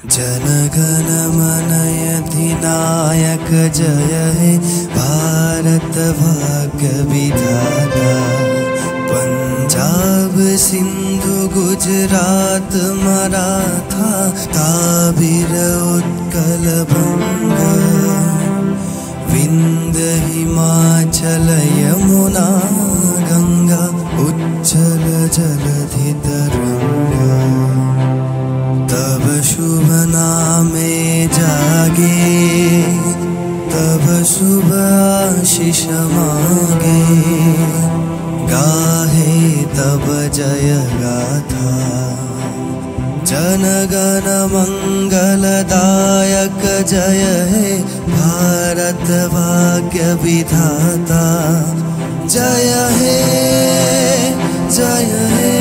जनगण मन अधिनायक जय हे भारत भाग्य विधाता। पंजाब सिंधु गुजरात मराठा ताबिर उत्कल बंगा। विंध्य हिमाचल यमुना गंगा उच्चल जलधि तरंगा। तब शुभ नामे जागे तब शुभ आशीष मांगे। गाहे तब जय गाथा जनगण मंगलदायक जय हे भारत भाग्य विधाता। जय हे जय हे